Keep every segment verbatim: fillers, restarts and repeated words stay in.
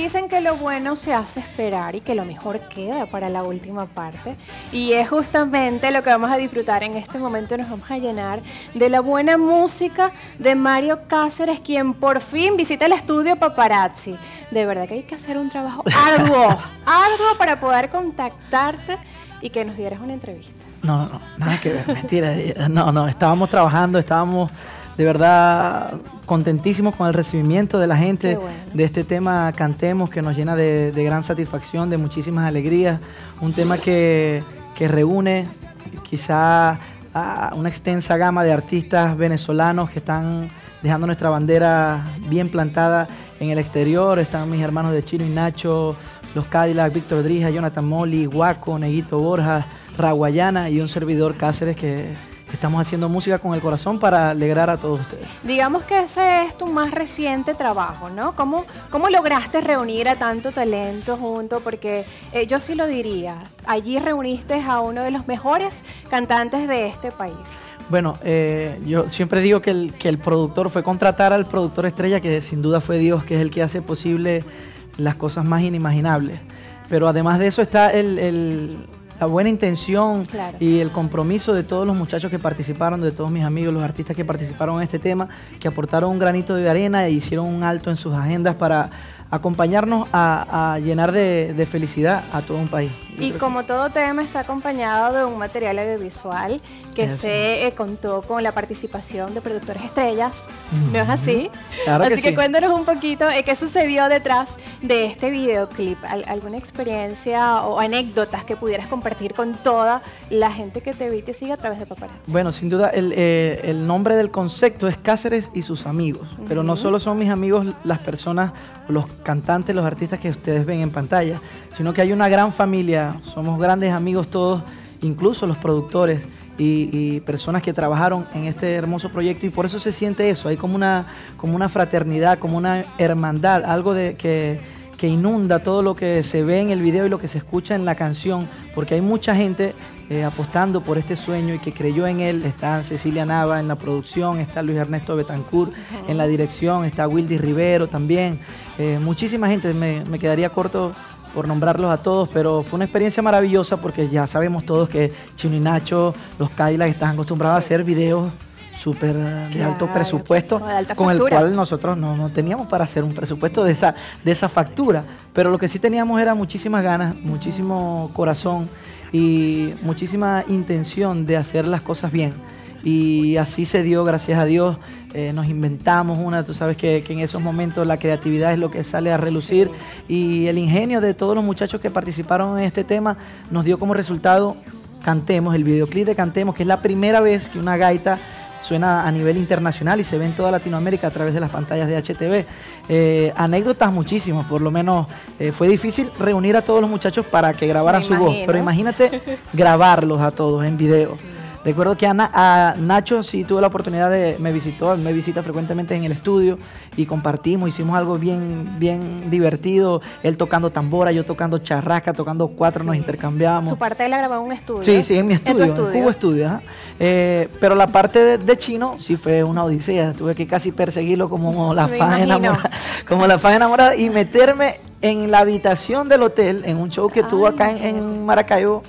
Dicen que lo bueno se hace esperar y que lo mejor queda para la última parte. Y es justamente lo que vamos a disfrutar en este momento. Nos vamos a llenar de la buena música de Mario Cáceres, quien por fin visita el estudio Paparazzi. De verdad que hay que hacer un trabajo arduo, arduo para poder contactarte y que nos dieras una entrevista. No, no, no, nada que ver, mentira. No, no, estábamos trabajando, estábamos de verdad contentísimos con el recibimiento de la gente bueno. de este tema Cantemos, que nos llena de, de gran satisfacción, de muchísimas alegrías. Un tema que, que reúne quizá a una extensa gama de artistas venezolanos que están dejando nuestra bandera bien plantada en el exterior. Están mis hermanos de Chino y Nacho, los Cadillac, Víctor Drija, Jonathan Molly, Guaco, Neguito Borja, Raguayana y un servidor Cáceres que estamos haciendo música con el corazón para alegrar a todos ustedes. Digamos que ese es tu más reciente trabajo, ¿no? ¿Cómo, cómo lograste reunir a tanto talento junto? Porque eh, yo sí lo diría, allí reuniste a uno de los mejores cantantes de este país. Bueno, eh, yo siempre digo que el, que el productor fue contratar al productor estrella, que sin duda fue Dios, que es el que hace posible las cosas más inimaginables. Pero además de eso está el... el la buena intención claro. y el compromiso de todos los muchachos que participaron, de todos mis amigos, los artistas que participaron en este tema, que aportaron un granito de arena e hicieron un alto en sus agendas para acompañarnos a, a llenar de, de felicidad a todo un país. Yo y como que... todo tema está acompañado de un material audiovisual que Eso. se eh, contó con la participación de productores estrellas, ¿no es así? Claro así que, que sí. cuéntanos un poquito eh, qué sucedió detrás de este videoclip, ¿Al alguna experiencia o anécdotas que pudieras compartir con toda la gente que te ve y te sigue a través de Paparazzi? Bueno, sin duda el, eh, el nombre del concepto es Cáceres y sus amigos, uh-huh. pero no solo son mis amigos las personas, los cantantes, los artistas que ustedes ven en pantalla, sino que hay una gran familia, somos grandes amigos todos, incluso los productores y, y personas que trabajaron en este hermoso proyecto, y por eso se siente eso, hay como una, como una fraternidad, como una hermandad, algo de que, que inunda todo lo que se ve en el video y lo que se escucha en la canción, porque hay mucha gente eh, apostando por este sueño y que creyó en él. Está Cecilia Nava en la producción, está Luis Ernesto Betancourt uh-huh. en la dirección, está Wildy Rivero también, eh, muchísima gente, me, me quedaría corto por nombrarlos a todos, pero fue una experiencia maravillosa porque ya sabemos todos que Chino y Nacho, los Cadillac están acostumbrados sí. a hacer videos súper de claro, alto presupuesto, con factura. el cual nosotros no, no teníamos para hacer un presupuesto de esa, de esa factura, pero lo que sí teníamos era muchísimas ganas, muchísimo corazón y muchísima intención de hacer las cosas bien. Y así se dio, gracias a Dios. Eh, nos inventamos una, tú sabes que, que en esos momentos la creatividad es lo que sale a relucir sí. y el ingenio de todos los muchachos que participaron en este tema nos dio como resultado Cantemos, el videoclip de Cantemos, que es la primera vez que una gaita suena a nivel internacional y se ve en toda Latinoamérica a través de las pantallas de H T V. Eh, anécdotas muchísimas, por lo menos eh, fue difícil reunir a todos los muchachos para que grabaran Me su imagino. voz, pero imagínate grabarlos a todos en video. Sí. Recuerdo que a, Na a Nacho sí tuve la oportunidad de, me visitó, me visita frecuentemente en el estudio y compartimos, hicimos algo bien, bien divertido, él tocando tambora, yo tocando charrasca, tocando cuatro, sí. nos intercambiábamos. Su parte la grabó en un estudio. Sí, sí, en mi estudio, en, en estudio? Cubo Estudio. ¿eh? Eh, pero la parte de, de Chino sí fue una odisea, tuve que casi perseguirlo como la fan enamorada, como la fan enamorada y meterme en la habitación del hotel, en un show que Ay, tuvo acá en, en Maracaibo.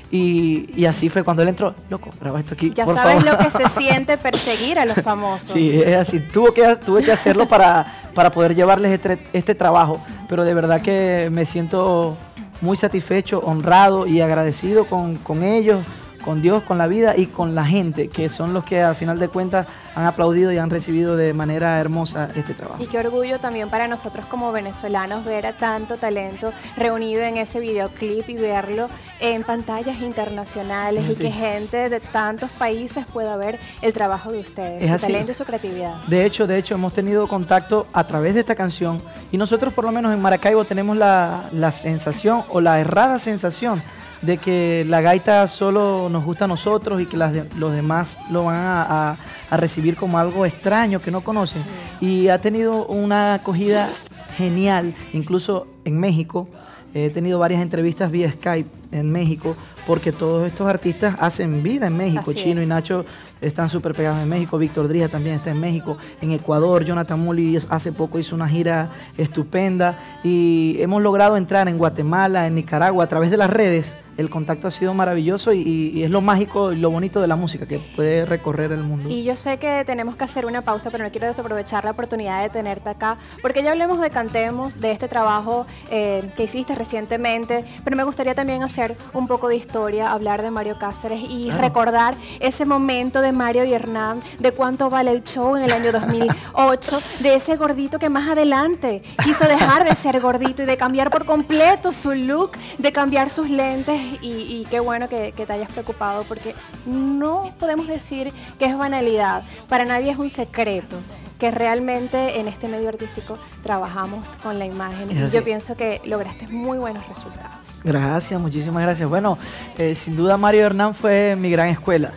Y, y así fue cuando él entró, loco, graba esto aquí, ya por sabes favor. lo que se siente perseguir a los famosos. Sí, es así, tuve que, tuve que hacerlo para, para poder llevarles este, este trabajo, pero de verdad que me siento muy satisfecho, honrado y agradecido con, con ellos, con Dios, con la vida y con la gente, que son los que al final de cuentas han aplaudido y han recibido de manera hermosa este trabajo. Y qué orgullo también para nosotros como venezolanos ver a tanto talento reunido en ese videoclip y verlo en pantallas internacionales sí. y que gente de tantos países pueda ver el trabajo de ustedes, es su así. talento y su creatividad. De hecho, de hecho, hemos tenido contacto a través de esta canción y nosotros por lo menos en Maracaibo tenemos la, la sensación o la errada sensación de que la gaita solo nos gusta a nosotros y que las de, los demás lo van a, a, a recibir como algo extraño que no conocen. Sí. Y ha tenido una acogida genial, incluso en México. He tenido varias entrevistas vía Skype en México, porque todos estos artistas hacen vida en México. Así Chino es. y Nacho están súper pegados en México. Víctor Drija también está en México, en Ecuador. Jonathan Muli hace poco hizo una gira estupenda y hemos logrado entrar en Guatemala, en Nicaragua, a través de las redes. El contacto ha sido maravilloso y, y es lo mágico y lo bonito de la música, que puede recorrer el mundo. Y yo sé que tenemos que hacer una pausa, pero no quiero desaprovechar la oportunidad de tenerte acá, porque ya hablemos de Cantemos, de este trabajo eh, que hiciste recientemente, pero me gustaría también hacer un poco de historia, hablar de Mario Cáceres y claro, recordar ese momento de Mario y Hernán, de cuánto vale el show en el año dos mil ocho, de ese gordito que más adelante quiso dejar de ser gordito y de cambiar por completo su look, de cambiar sus lentes. Y, y qué bueno que, que te hayas preocupado, porque no podemos decir que es banalidad, para nadie es un secreto que realmente en este medio artístico trabajamos con la imagen y yo pienso que lograste muy buenos resultados. Gracias, muchísimas gracias. Bueno, eh, sin duda Mario Hernán fue mi gran escuela,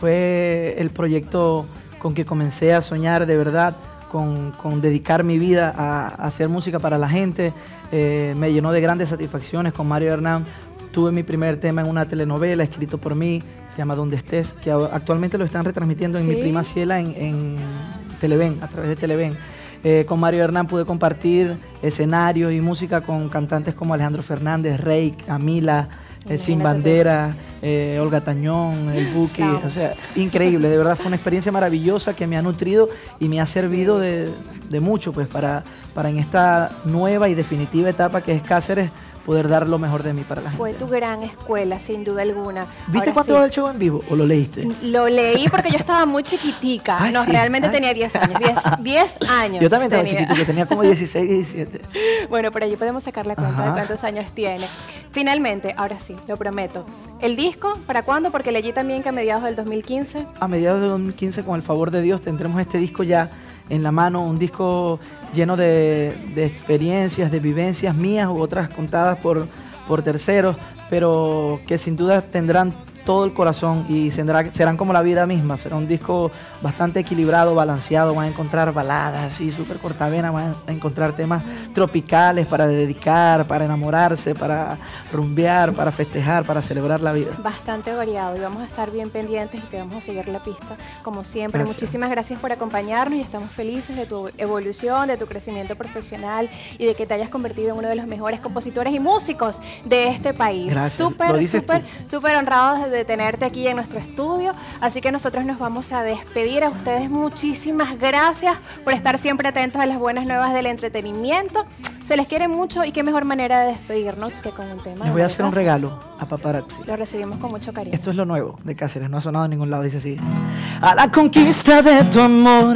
fue el proyecto con que comencé a soñar de verdad, con, con dedicar mi vida a, a hacer música para la gente. Eh, me llenó de grandes satisfacciones con Mario Hernán. Tuve mi primer tema en una telenovela escrito por mí, se llama Donde Estés, que actualmente lo están retransmitiendo en ¿Sí? Mi Prima Ciela en, en Televen, a través de Televen. Eh, con Mario Hernán pude compartir escenarios y música con cantantes como Alejandro Fernández, Rey, Camila, eh, Sin Bandera, eh, Olga Tañón, El Buki. No. O sea, increíble, de verdad fue una experiencia maravillosa que me ha nutrido y me ha servido de, de mucho pues, para, para en esta nueva y definitiva etapa que es Cáceres, poder dar lo mejor de mí para la gente. Fue tu gran escuela, sin duda alguna. ¿Viste Ahora, cuánto sí. va el show en vivo o lo leíste? Lo leí porque yo estaba muy chiquitica. Ay, no, sí. realmente Ay. tenía diez años. diez años. Yo también estaba tenía. chiquitico, yo tenía como dieciséis, diecisiete. Bueno, por allí podemos sacar la cuenta Ajá. de cuántos años tiene. Finalmente, ahora sí, lo prometo. ¿El disco para cuándo? Porque leí también que a mediados del dos mil quince. A mediados del dos mil quince, con el favor de Dios, tendremos este disco ya en la mano, un disco lleno de, de experiencias, de vivencias mías u otras contadas por por terceros, pero que sin duda tendrán todo el corazón y serán, serán como la vida misma. Será un disco bastante equilibrado, balanceado. Van a encontrar baladas así súper cortavenas, van a encontrar temas tropicales para dedicar, para enamorarse, para rumbear, para festejar, para celebrar la vida. Bastante variado y vamos a estar bien pendientes y te vamos a seguir la pista como siempre. Gracias. Muchísimas gracias por acompañarnos y estamos felices de tu evolución, de tu crecimiento profesional y de que te hayas convertido en uno de los mejores compositores y músicos de este país. Gracias. Súper, súper, súper honrados de tenerte aquí en nuestro estudio, así que nosotros nos vamos a despedir. A ustedes muchísimas gracias por estar siempre atentos a las buenas nuevas del entretenimiento. Se les quiere mucho y qué mejor manera de despedirnos que con un tema. Les voy a hacer un regalo a Paparazzi. Lo recibimos con mucho cariño. Esto es lo nuevo de Cáceres, no ha sonado en ningún lado, dice así. A la conquista de tu amor,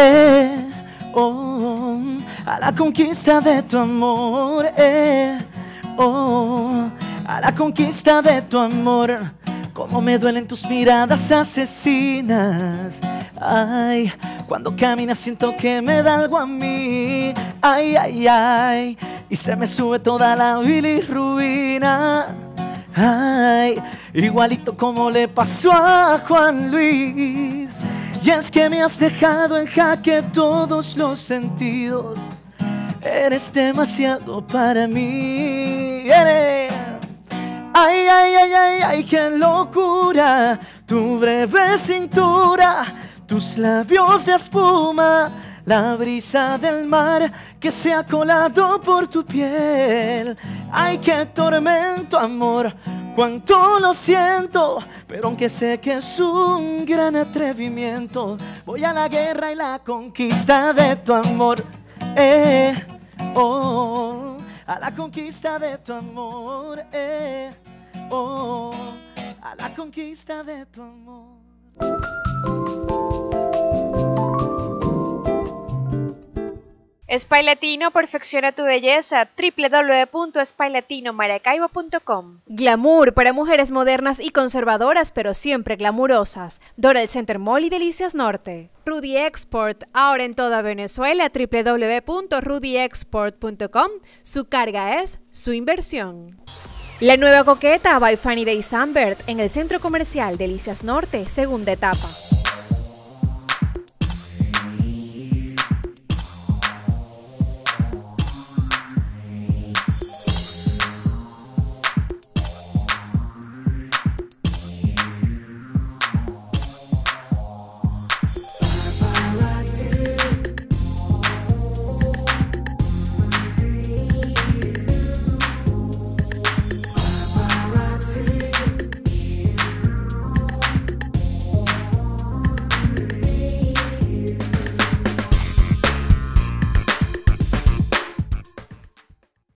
eh, oh, a la conquista de tu amor, eh, oh, a la conquista de tu amor. Cómo me duelen tus miradas asesinas. Ay, cuando caminas siento que me da algo a mí. Ay, ay, ay, y se me sube toda la bilirrubina. Ay, igualito como le pasó a Juan Luis. Y es que me has dejado en jaque todos los sentidos. Eres demasiado para mí. Eres... Ay, ay, ay, ay, ay, qué locura. Tu breve cintura, tus labios de espuma, la brisa del mar que se ha colado por tu piel. Ay, qué tormento, amor, cuánto lo siento, pero aunque sé que es un gran atrevimiento, voy a la guerra y la conquista de tu amor. Eh, oh, a la conquista de tu amor, eh, oh, a la conquista de tu amor. Spy Latino perfecciona tu belleza. doble u doble u doble u punto spy latino maracaibo punto com. Glamour para mujeres modernas y conservadoras, pero siempre glamurosas. Doral Center Mall y Delicias Norte. Rudy Export, ahora en toda Venezuela. doble u doble u doble u punto rudy export punto com. Su carga es su inversión. La nueva coqueta by Fanny Day Sunbird en el Centro Comercial Delicias Norte, segunda etapa.